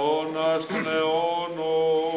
αιώνας των αιώνων.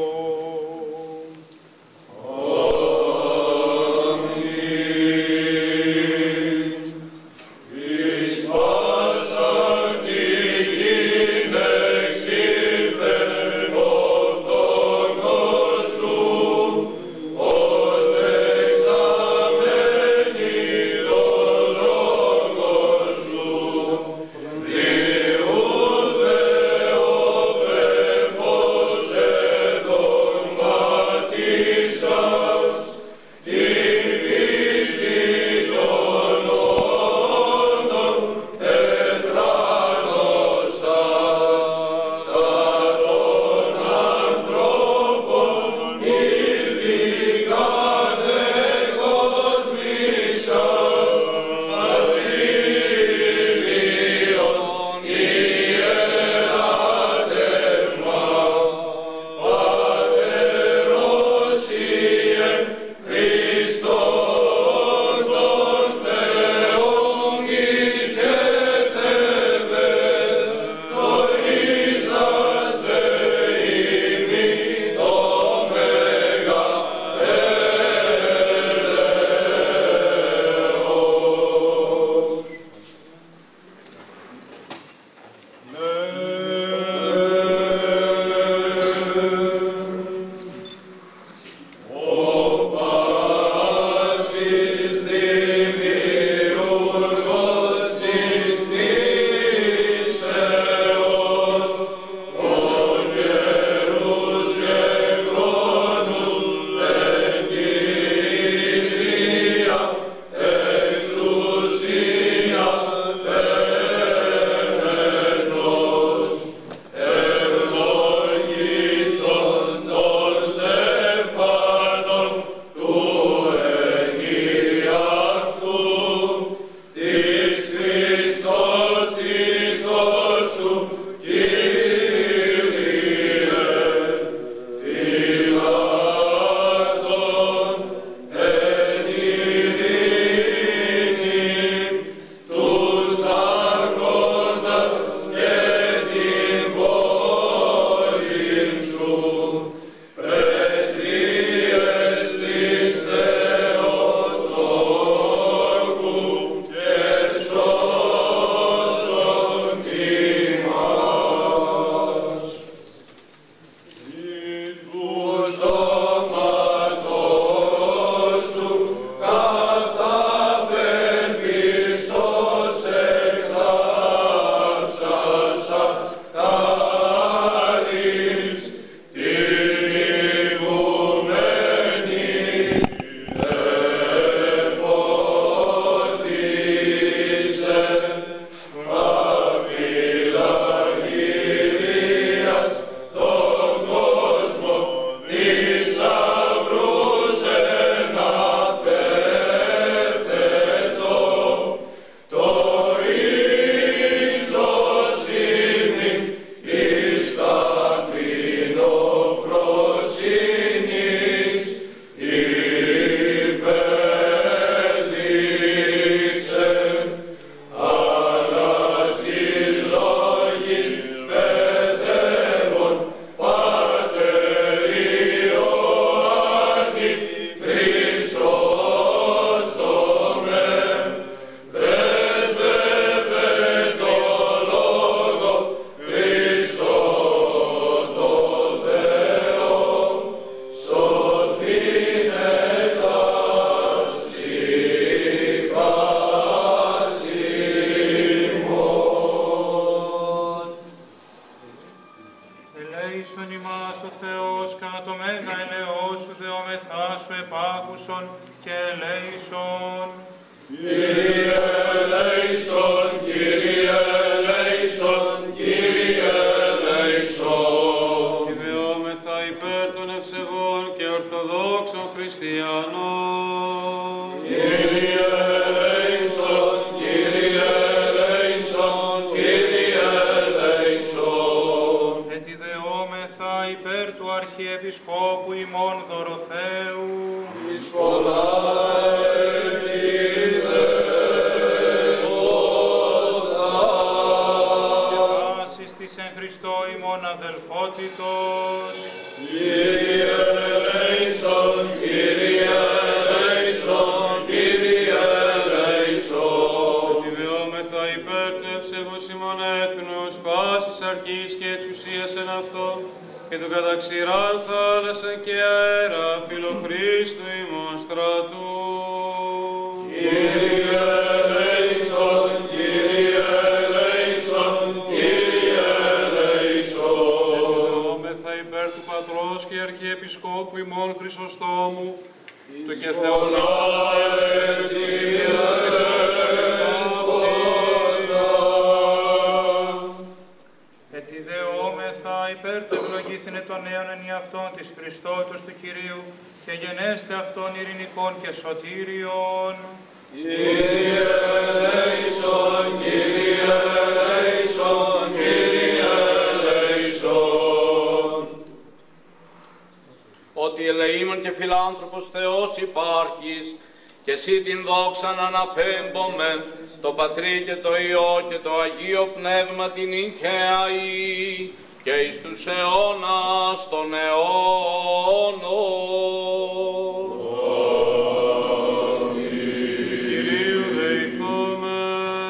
Αρχιεπισκόπου ημών Δωροθέου, εις πολλά της εν Χριστώ ημών αδελφότητος. Κύριε ελέησον, Κύριε ελέησον, Κύριε ελέησον. Ότι δεόμεθα υπέρ του ευσεβούς ημών έθνους, πάσης αρχής και εξουσίας εν αυτό, και του καταξηράν θάλασσα και αέρα, φιλοχρίστου ημών στρατού. Κύριε ελέησον, Κύριε ελέησον, Κύριε ελέησον. Δεόμεθα υπέρ του Πατρός και Αρχιεπισκόπου ημών Χρυσοστόμου, του και Ετιδεόμεθα υπέρ του ευλογήθηνε των νέων εν αυτών της Χριστότητος του Κυρίου και γενέστε αυτών ειρηνικών και σωτήριων. Κύριε ελέησον, Κύριε ελέησον, Κύριε ελέησον. Ότι ελεήμων και φιλάνθρωπος Θεός υπάρχεις, και εσύ την δόξαν αναπέμπομεν, το Πατρί και το Υιό και το Αγίο Πνεύμα την ηχαίαη, και εις τους αιώνας των αιώνων. Κυρίου δεηθόμεν.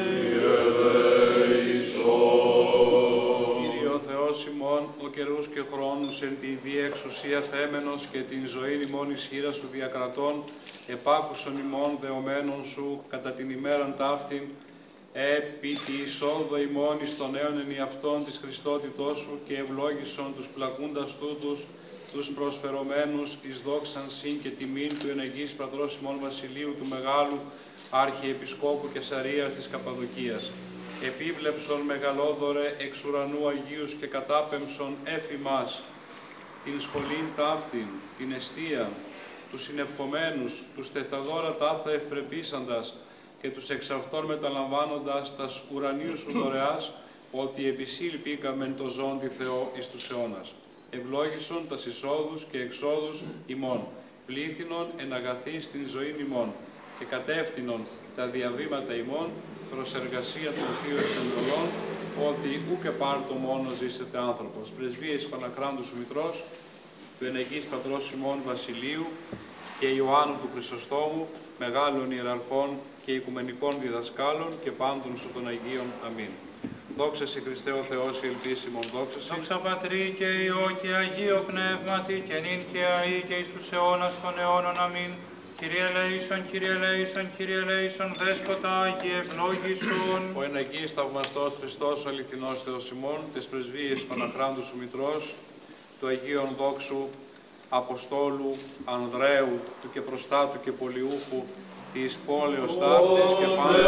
Κύριε ο Θεός ημών, ο καιρούς και χρόνους εν τη Δία εξουσία θέμενος και την ζωή ημών ισχύρα σου διακρατών, επάκουσον ημών δεωμένων σου κατά την ημέραν ταύτην, επί τη εισόδο ημών εις των νέων εν αυτών της Χριστότητός σου και ευλόγησον τους πλακούντας τούτους, τους προσφερωμένους εις δόξαν συν και τιμήν του ενεγγύς Πατρός ημών Βασιλείου του Μεγάλου Αρχιεπισκόπου Καισαρίας της Καπαδοκίας. Επίβλεψον μεγαλόδωρε εξ ουρανού Αγίους και κατάπεμψον εφημάς την σχολήν ταύτην, την εστία, τους συνευχομένους, τους τεταδόρα ταύτα ευπρεπίσαντας και τους εξ αυτών μεταλαμβάνοντας τας ουρανίου σου δωρεάς, ότι επισύλπηκαμεν το ζώντι Θεό εις τους αιώνας. Ευλόγησον τας εισόδους και εξόδους ημών, πλήθυνον εν αγαθή στην ζωήν ημών και κατεύθυνον τα διαβήματα ημών προς εργασία των θείων εντολών, ότι ούκε πάρτο μόνο ζήσετε άνθρωπος. Πρεσβείες Πανακράντου σου Μητρός, του ενεγγύς Πατρός ημών Βασιλείου και Ιωάννου του Χρυσοστόμου, μεγάλων ιεραρχών και οικουμενικών διδασκάλων και πάντων σου των Αγίων. Αμήν. Δόξα σε Χριστέ ο Θεός, η ελπίσιμον δόξα σε. Δόξα Πατρί και Υιό και Αγίο Πνεύματι και νυν και αεί και εις τους αιώνας των αιώνων. Αμήν. Κύριε ελέησον, Κύριε ελέησον, Κύριε ελέησον, Δέσποτα Άγιε ευλόγησον. Ο ενεγγύης θαυμαστός Χριστός, ο αληθινός Θεός ημών, τις πρεσβείες Παναχράντου σου Μητρός, του Αγίων Δόξου Αποστόλου Ανδρέου, του και προστάτου και πολιούχου της πόλεως ταύτης και πάντα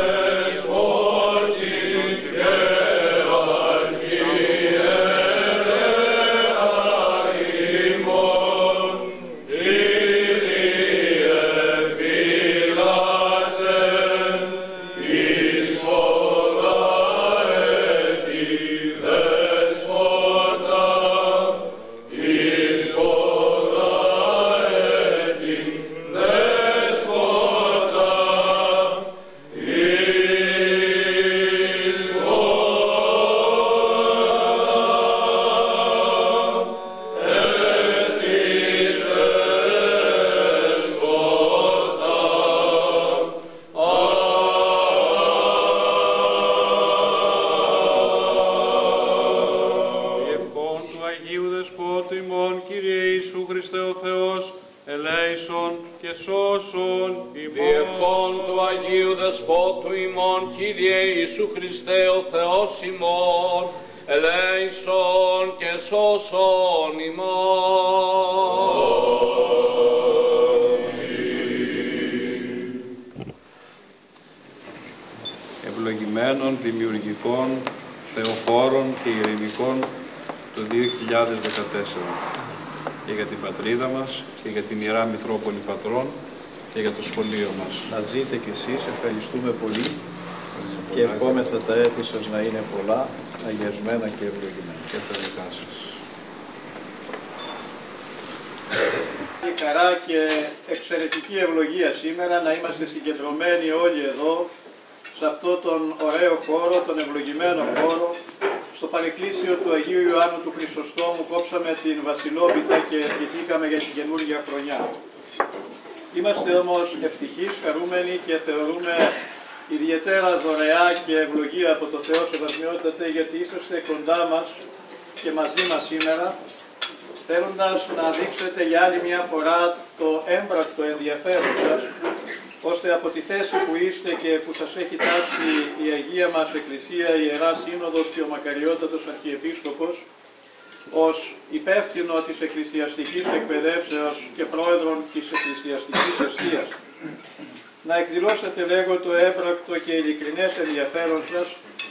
ευλογημένων, δημιουργικών, θεοφόρων και ειρηνικών το 2014 και για την πατρίδα μας και για την Ιερά Μητρόπολη Πατρών και για το σχολείο μας. Να ζείτε κι εσείς, ευχαριστούμε πολύ και ευχόμεθα τα έτη σας να είναι πολλά, αγιασμένα και ευλογημένα. Και τα δικά σας. Χαρά και εξαιρετική ευλογία σήμερα να είμαστε συγκεντρωμένοι όλοι εδώ σε αυτό τον ωραίο χώρο, τον ευλογημένο χώρο Στο παρεκκλήσιο του Αγίου Ιωάννου του Χρυσοστόμου κόψαμε την βασιλόπιτα και ευχηθήκαμε για την καινούργια χρονιά. Είμαστε όμως ευτυχείς, χαρούμενοι και θεωρούμε ιδιαίτερα δωρεά και ευλογία από το Θεό Σεβασμιότατε, γιατί είσαστε κοντά μας και μαζί μας σήμερα, θέλοντας να δείξετε για άλλη μια φορά το έμπρακτο ενδιαφέρον σας, ώστε από τη θέση που είστε και που σας έχει τάξει η Αγία μας Εκκλησία, η Ιερά Σύνοδος και ο Μακαριότατος Αρχιεπίσκοπος, ως υπεύθυνο της εκκλησιαστικής εκπαιδεύσεως και πρόεδρον της εκκλησιαστικής εστίας, να εκδηλώσετε λέγω το έμπρακτο και ειλικρινές ενδιαφέρον σας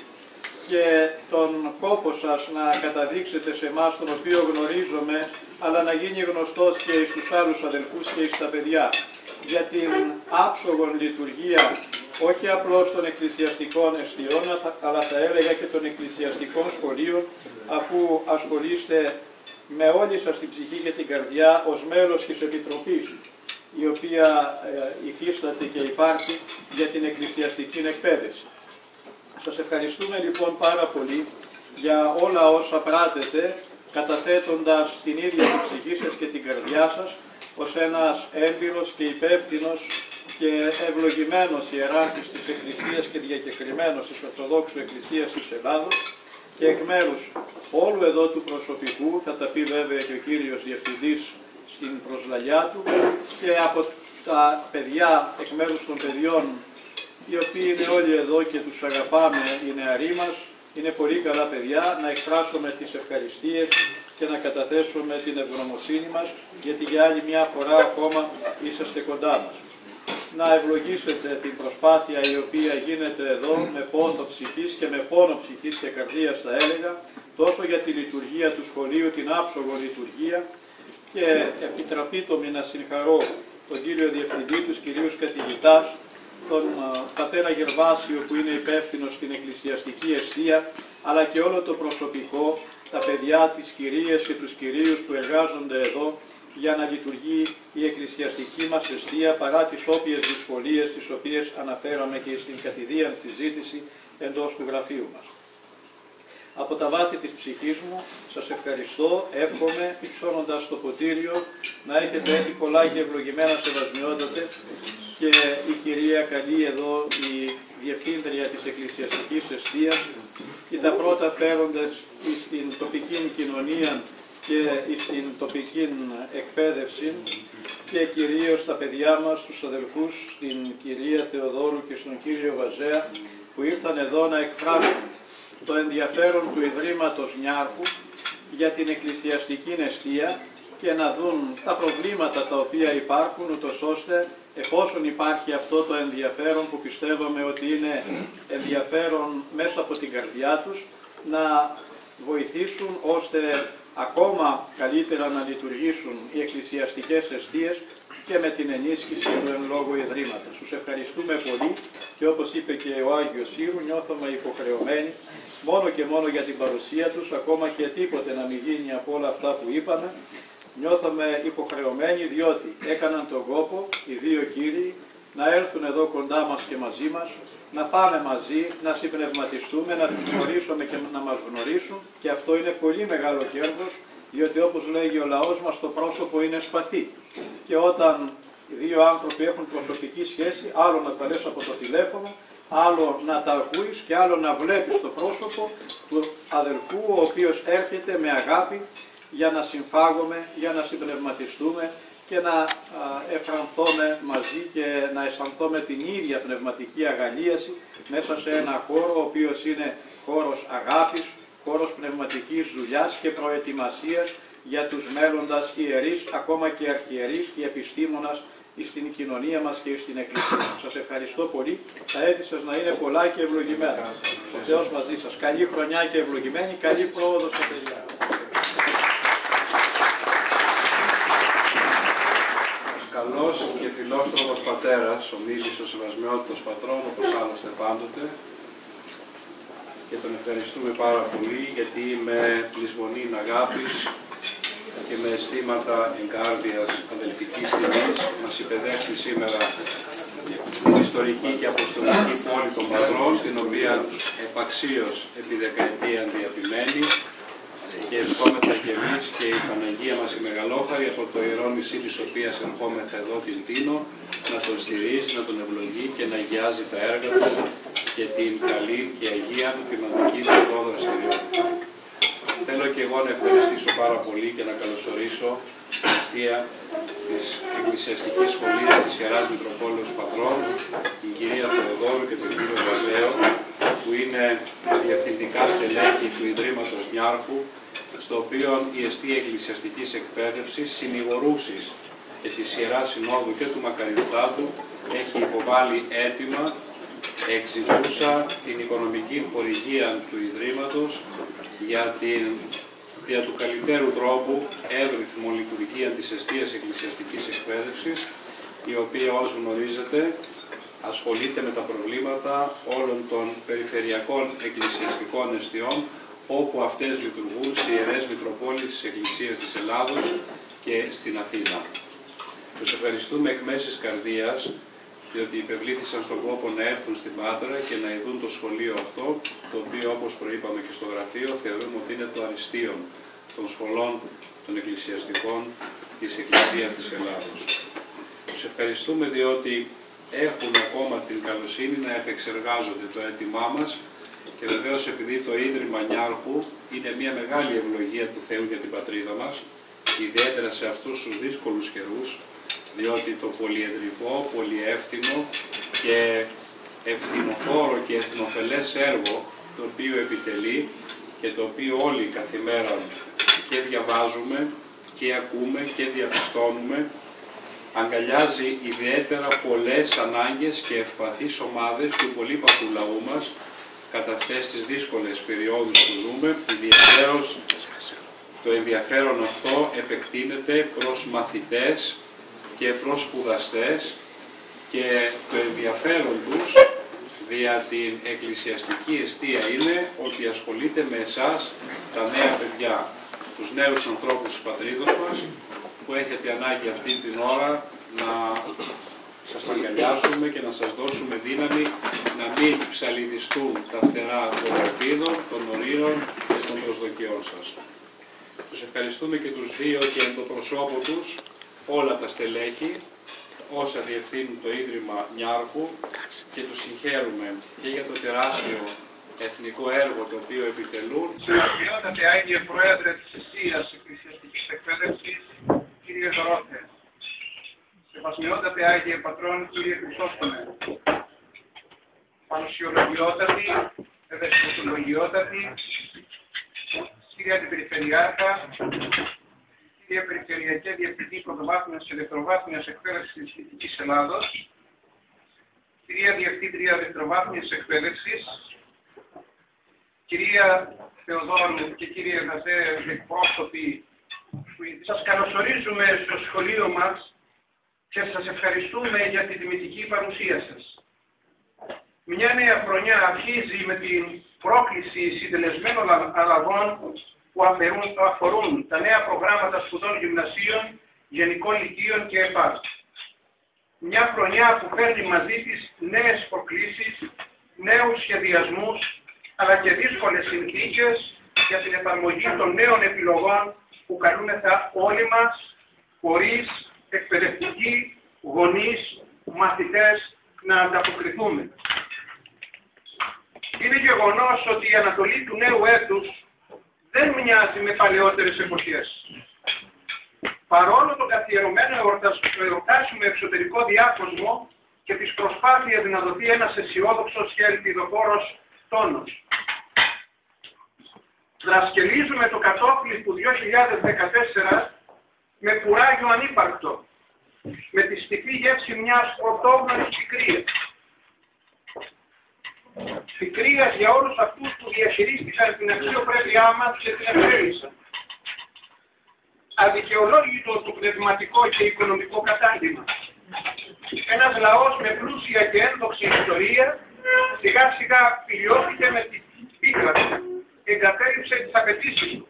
και τον κόπο σας να καταδείξετε σε εμάς, τον οποίο γνωρίζομαι, αλλά να γίνει γνωστός και εις τους άλλους αδελφούς και εις τα παιδιά, για την άψογον λειτουργία, όχι απλώς των εκκλησιαστικών εστιών, αλλά θα έλεγα και των εκκλησιαστικών σχολείων, αφού ασχολείστε με όλη σας την ψυχή και την καρδιά ως μέλος της Επιτροπής, η οποία υφίσταται και υπάρχει για την εκκλησιαστική εκπαίδευση. Σας ευχαριστούμε λοιπόν πάρα πολύ για όλα όσα πράτετε, καταθέτοντας την ίδια την ψυχή σας και την καρδιά σας, ως ένας έμπειρος και υπεύθυνος και ευλογημένος ιεράρχης της Εκκλησίας και διακεκριμένος της Ορθοδόξου Εκκλησίας της Ελλάδος, και εκ μέρους όλου εδώ του προσωπικού, θα τα πει βέβαια και ο κύριος Διευθυντής στην προσλαλιά του, και από τα παιδιά, εκ μέρους των παιδιών, οι οποίοι είναι όλοι εδώ και τους αγαπάμε, οι νεαροί μας, είναι πολύ καλά παιδιά, να εκφράσουμε τις ευχαριστίες και να καταθέσουμε την ευγνωμοσύνη μας, γιατί για άλλη μια φορά ακόμα είσαστε κοντά μας. Να ευλογήσετε την προσπάθεια η οποία γίνεται εδώ με πόνο ψυχής και με πόνο ψυχής και καρδίας, θα έλεγα, τόσο για τη λειτουργία του σχολείου, την άψογο λειτουργία, και επιτραπείτε να συγχαρώ τον κύριο Διευθυντή, τους κυρίους καθηγητάς, τον πατέρα Γερβάσιο που είναι υπεύθυνος στην εκκλησιαστική εστία, αλλά και όλο το προσωπικό, τα παιδιά, τις κυρίες και τους κυρίους που εργάζονται εδώ για να λειτουργεί η εκκλησιαστική μας εστία παρά τις όποιες δυσκολίες τις οποίες αναφέραμε και στην κατηδίαν συζήτηση εντός του γραφείου μας. Από τα βάθη της ψυχής μου σας ευχαριστώ, εύχομαι, υψώνοντας το ποτήριο, να έχετε έτσι πολλά και ευλογημένα Σεβασμιότατε, και η κυρία καλή εδώ, η Διευθύντρια της Εκκλησιαστικής Εστίας, και τα πρώτα φέροντες στην τοπική κοινωνία και στην τοπική εκπαίδευση, και κυρίως τα παιδιά μας, τους αδελφούς, την κυρία Θεοδόρου και στον κύριο Βαζέα, που ήρθαν εδώ να εκφράσουν το ενδιαφέρον του Ιδρύματος Νιάρχου για την εκκλησιαστική εστία και να δουν τα προβλήματα τα οποία υπάρχουν, ούτως ώστε, εφόσον υπάρχει αυτό το ενδιαφέρον που πιστεύουμε ότι είναι ενδιαφέρον μέσα από την καρδιά τους, να βοηθήσουν ώστε ακόμα καλύτερα να λειτουργήσουν οι εκκλησιαστικές εστίες και με την ενίσχυση του εν λόγω Ιδρύματος. Τους ευχαριστούμε πολύ και όπως είπε και ο Άγιος Ήρου, νιώθουμε υποχρεωμένοι μόνο και μόνο για την παρουσία τους, ακόμα και τίποτε να μην γίνει από όλα αυτά που είπαμε. Νιώθαμε υποχρεωμένοι διότι έκαναν τον κόπο οι δύο κύριοι να έρθουν εδώ κοντά μας και μαζί μας, να φάμε μαζί, να συμπνευματιστούμε, να τους γνωρίσουμε και να μας γνωρίσουν, και αυτό είναι πολύ μεγάλο κέρδος, διότι όπως λέγει ο λαός μας, το πρόσωπο είναι σπαθί. Και όταν οι δύο άνθρωποι έχουν προσωπική σχέση, άλλο να τα λες από το τηλέφωνο, άλλο να τα ακούεις και άλλο να βλέπεις το πρόσωπο του αδελφού, ο οποίος έρχεται με αγάπη για να συμφάγουμε, για να συμπνευματιστούμε και να εφρανθούμε μαζί και να αισθανθούμε την ίδια πνευματική αγαλίαση μέσα σε ένα χώρο, ο οποίος είναι χώρος αγάπης, χώρος πνευματικής δουλειάς και προετοιμασίας για τους μέλλοντας ιερείς, ακόμα και αρχιερείς και επιστήμονας στην κοινωνία μας και στην Εκκλησία. Σας ευχαριστώ πολύ. Τα έτη σας να είναι πολλά και ευλογημένα. Ο Θεός μαζί σας. Καλή χρονιά και ευλογημένη. Καλή πρόοδο στα παιδιά. Καλός και φιλόστροφος πατέρας, ομίλησε ο Σεβασμιότατος Πατρών, όπως άλλωστε πάντοτε, και τον ευχαριστούμε πάρα πολύ γιατί με πλεισμονήν αγάπης και με αισθήματα εγκάρδιας αδελφικής τιμής μας υπεδέχθη σήμερα ιστορική και αποστολική πόλη των Πατρών, την οποία επαξίως επί δεκαετία διατημένη, και ευχόμεθα και εμείς και η Παναγία μας η Μεγαλόχαρη από το ιερό νησί της οποίας ερχόμεθα εδώ την Τίνο, να τον στηρίζει, να τον ευλογεί και να αγιάζει τα έργα του και την καλή και αγία του ποιηματική του εδώ δραστηριότητα. Θέλω και εγώ να ευχαριστήσω πάρα πολύ και να καλωσορίσω την αστεία της Εκκλησιαστικής Σχολής της Ιεράς Μητροπόλεως Πατρών, την κυρία Θεοδόρου και τον κύριο Βαζέο, που είναι διευθυντικά στελέχη του Ιδρύματος Νιάρχου, στο οποίο η αστεία εκκλησιαστικής εκπαίδευσης, συνηγορούσης και της Ιεράς Συνόδου και του Μακαριστάτου, έχει υποβάλει αίτημα, εξηγούσα την οικονομική χορηγία του Ιδρύματος για του καλύτερου τρόπου εύρυθμο λειτουργία της αστείας εκκλησιαστικής εκπαίδευσης, η οποία, ως γνωρίζετε, ασχολείται με τα προβλήματα όλων των περιφερειακών εκκλησιαστικών εστιών, όπου αυτές λειτουργούν σε ιερές Μητροπόλεις της Εκκλησίας της Ελλάδος και στην Αθήνα. Τους ευχαριστούμε εκ μέσης καρδίας, διότι υπευλήθησαν στον κόπο να έρθουν στην Πάτρα και να ειδούν το σχολείο αυτό, το οποίο, όπως προείπαμε και στο γραφείο, θεωρούμε ότι είναι το αριστείο των σχολών των εκκλησιαστικών της Εκκλησίας της Ελλάδος. Τους ευχαριστούμε διότι έχουν ακόμα την καλοσύνη να επεξεργάζονται το αίτημά μας και βεβαίως επειδή το Ίδρυμα Νιάρχου είναι μια μεγάλη ευλογία του Θεού για την πατρίδα μας, ιδιαίτερα σε αυτούς τους δύσκολους καιρούς, διότι το πολυεδρικό, πολυεύθυνο και ευθυνοφόρο και εθνοφελές έργο το οποίο επιτελεί και το οποίο όλοι καθημέρα και διαβάζουμε και ακούμε και διαπιστώνουμε, αγκαλιάζει ιδιαίτερα πολλές ανάγκες και ευπαθείς ομάδες του πολύπαθου λαού μας κατά αυτές τις δύσκολες περιόδους που ζούμε. Ιδιαίτερως το ενδιαφέρον αυτό επεκτείνεται προς μαθητές και προς σπουδαστές και το ενδιαφέρον τους δια την εκκλησιαστική εστία είναι ότι ασχολείται με εσάς, τα νέα παιδιά, τους νέους ανθρώπους της πατρίδος μας, που έχετε ανάγκη αυτή την ώρα να σας αγκαλιάσουμε και να σας δώσουμε δύναμη να μην ψαλιδιστούν τα φτερά των ελπίδων, των ορείων και των προσδοκιών σας. Τους ευχαριστούμε και τους δύο και εν το προσώπο τους όλα τα στελέχη, όσα διευθύνουν το Ίδρυμα Νιάρχου, και τους συγχαίρουμε και για το τεράστιο εθνικό έργο το οποίο επιτελούν. Σεβασμιότατε Άγιε Πρόεδρε της Εστίας Εκκλησιαστικής Εκπαίδευσης, κύριε Δωρόθε. Σεβασμιότατε Άγιε Πατρών, κύριε Χρυσόστομε. Πανουσιολογιότατη, ευαισθητολογιότατη, κύριε Αντιπεριφερειάρχα, κύριε Περιφερειακή Διευθυντή Πρωτοβάθμιας και Δευτεροβάθμιας Εκπαίδευσης της Δυτικής Ελλάδος, κυρία Διευθύντρια Δευτεροβάθμιας Εκπαίδευσης, κυρία Θεοδόρου και κύριε Γαζέ, εκπρόσωποι, σας καλωσορίζουμε στο σχολείο μας και σας ευχαριστούμε για την τιμητική παρουσία σας. Μια νέα χρονιά αρχίζει με την πρόκληση συντελεσμένων αλλαγών που αφορούν τα νέα προγράμματα σπουδών γυμνασίων, γενικών λυκείων και ΕΠΑ. Μια χρονιά που φέρνει μαζί της νέες προκλήσεις, νέους σχεδιασμούς, αλλά και δύσκολες συνθήκες για την εφαρμογή των νέων επιλογών που καλούμεθα όλοι μας, φορείς, εκπαιδευτικοί, γονείς, μαθητές, να ανταποκριθούμε. Είναι γεγονός ότι η ανατολή του νέου έτους δεν μοιάζει με παλαιότερες εποχές. Παρόλο το καθιερωμένο εορτάσιμο εξωτερικό διάκοσμο και τις προσπάθειες να δοθεί ένας αισιόδοξος και ελπιδοφόρος τόνος. Δρασκελίζουμε το κατόφλι του 2014 με κουράγιο ανύπαρκτο, με τη στιφή γεύση μιας πρωτόγνωρης πικρίας. Πικρίας για όλους αυτούς που διαχειρίστηκαν την αξιοπρέπειά μας και την εξέλιξαν. Αδικαιολόγητο το πνευματικό και οικονομικό κατάντημα. Ένας λαός με πλούσια και ένδοξη ιστορία σιγά σιγά φιλιώθηκε με την πίκρα του, εγκατέλειψε τις απαιτήσεις του.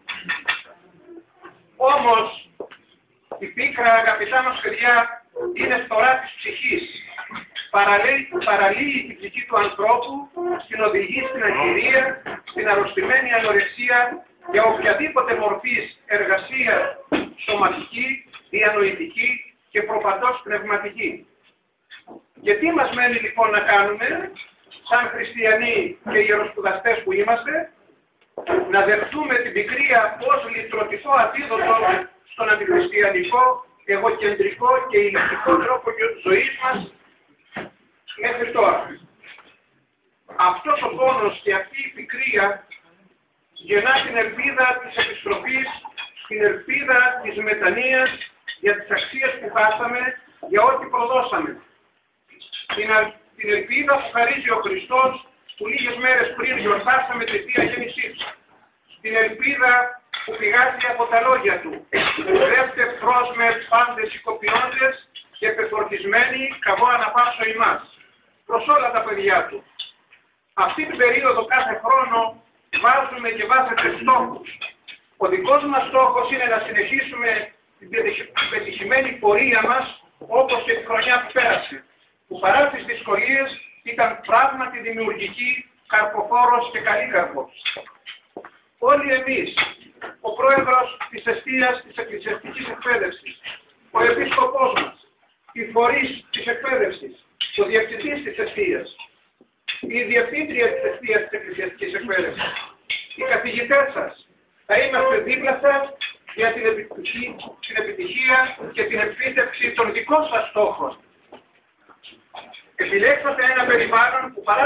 Όμως η πίκρα, αγαπητά μας παιδιά, είναι φθορά της ψυχής. παραλύει την ψυχή του ανθρώπου, την οδηγεί στην αγκυρία, στην αρρωστημένη ανορεξία για οποιαδήποτε μορφής εργασία σωματική, διανοητική και προπαντός πνευματική. Και τι μας μένει λοιπόν να κάνουμε, σαν χριστιανοί και ιεροσπουδαστές που είμαστε, να δεχτούμε την πικρία ως λυτρωτικό αντίδοτο στον αντιχριστιανικό, εγωκεντρικό και ηλιστικό τρόπο ζωής μας μέχρι τώρα. Αυτός ο πόνος και αυτή η πικρία γεννά την ελπίδα της επιστροφής, την ελπίδα της μετανοίας για τις αξίες που χάσαμε, για ό,τι προδώσαμε. Την ελπίδα που χαρίζει ο Χριστός που λίγες μέρες πριν γιορτάσαμε τη Θεία Γέννησή Του. Την ελπίδα που πηγάζει από τα λόγια Του. Δεύτε προς με πάντες οικοποιώντες και πεφορτισμένοι καβώ αναπάσω ημάς. Προς όλα τα παιδιά Του. Αυτή την περίοδο κάθε χρόνο βάζουμε και βάζετε στόχους. Ο δικός μας στόχος είναι να συνεχίσουμε την πετυχημένη πορεία μας όπως και τη χρονιά που πέρασε, που παρά τις δυσκολίες ήταν πράγματι δημιουργική, καρποφόρος και καλύκαρπος. Όλοι εμείς, ο πρόεδρος της εστίας της εκκλησιαστικής εκπαίδευσης, ο επίσκοπός μας, οι φορείς της εκπαίδευσης, ο διευθυντής της εστίας, η διευθύντρια της εστίας της εκκλησιαστικής εκπαίδευσης, οι καθηγητές σας, θα είμαστε δίπλα σας για την επιτυχία και την επίτευξη των δικών σας στόχων. Επιλέξατε ένα περιβάλλον που πέρα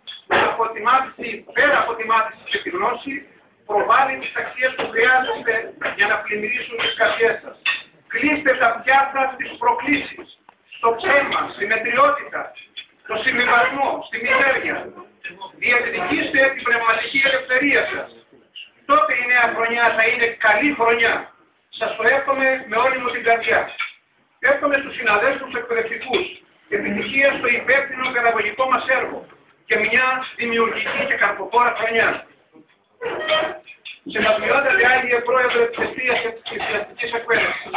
από τη μάθηση και τη γνώση προβάλλει τις αξίες που χρειάζεστε για να πλημμυρίσουν τις καρδιές σας. Κλείστε τα αυτιά σας στις προκλήσεις, στο ψέμα, στη μετριότητα, στο συμβιβασμό, στη μιζέρια. Διεκδικήστε την πνευματική ελευθερία σας. Τότε η νέα χρονιά θα είναι καλή χρονιά. Σας το εύχομαι με όλη μου την καρδιά. Εύχομαι στους συναδέλφους εκπαιδευτικούς επιτυχία στο υπεύθυνο παιδαγωγικό μας έργο και μια δημιουργική και καρποφόρα χρονιά. Σεβασμιότατε Άγιε Πρόεδρε της Εστίας και της Εκκλησιαστικής Εκπαίδευσης.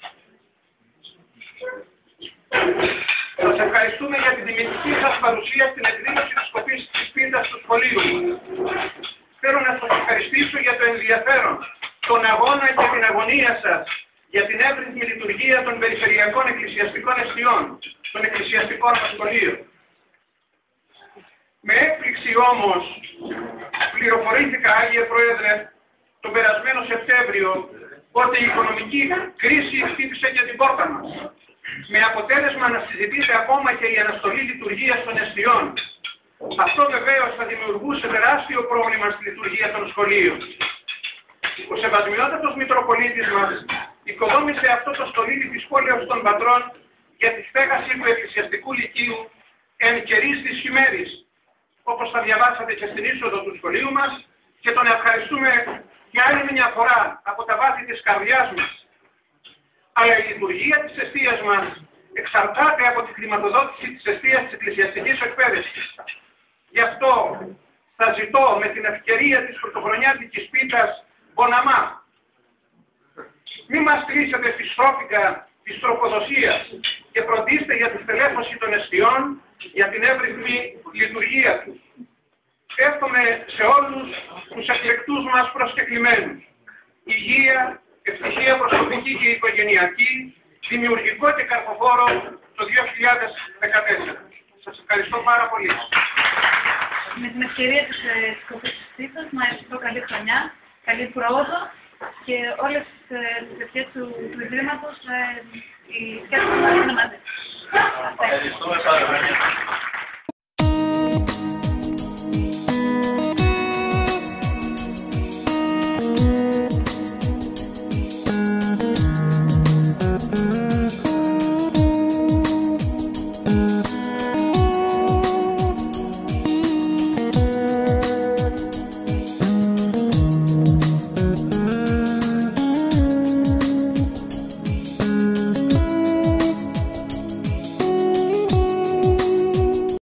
Σας ευχαριστούμε για την τιμητική σας παρουσία στην εκδήλωση της κοπής της πίτας του σχολείου. Θέλω να σας ευχαριστήσω για το ενδιαφέρον, τον αγώνα και την αγωνία σας για την εύρυθμη λειτουργία των περιφερειακών εκκλησιαστικών εστιών, των εκκλησιαστικών μας σχολείων. Με έκπληξη όμως πληροφορήθηκα, Άγιε Πρόεδρε, τον περασμένο Σεπτέμβριο, ότι η οικονομική κρίση χτύπησε και την πόρτα μας. Με αποτέλεσμα να συζητείται ακόμα και η αναστολή λειτουργίας των εστιών. Αυτό βεβαίως θα δημιουργούσε τεράστιο πρόβλημα στη λειτουργία των σχολείων. Ο Σεβασμιότατος Μητροπολίτης μας οικοδόμησε αυτό το στολίδι της πόλεως των πατρών για τη στέγαση του εκκλησιαστικού λυκείου εν καιρής της χειμέρης, όπως θα διαβάσατε και στην είσοδο του σχολείου μας, και τον ευχαριστούμε για άλλη μια φορά από τα βάθη της καρδιάς μας. Αλλά η λειτουργία της εστίας μας εξαρτάται από τη χρηματοδότηση της εστίας της εκκλησιαστικής εκπαίδευσης. Γι' αυτό θα ζητώ με την ευκαιρία της πρωτοχρονιάτικης πίτας Μποναμά. Μη μας κλείσετε στη στρόφιγγα της τροφοδοσίας και φροντίστε για τη στελέχωση των εστιών για την εύρυθμη λειτουργία τους. Εύχομαι σε όλους τους εκλεκτούς μας προσκεκλημένους υγεία, ευτυχία προσωπική και οικογενειακή, δημιουργικό και καρποφόρο το 2014. Σας ευχαριστώ πάρα πολύ. Με την ευκαιρία της κοπής της πίτας να ευχηθώ καλή χρονιά, καλή πρόοδο και όλες τις ευχές του Ιδρύματος οι σχέσεις μας είναι μαζί. Ευχαριστούμε πάρα πολύ.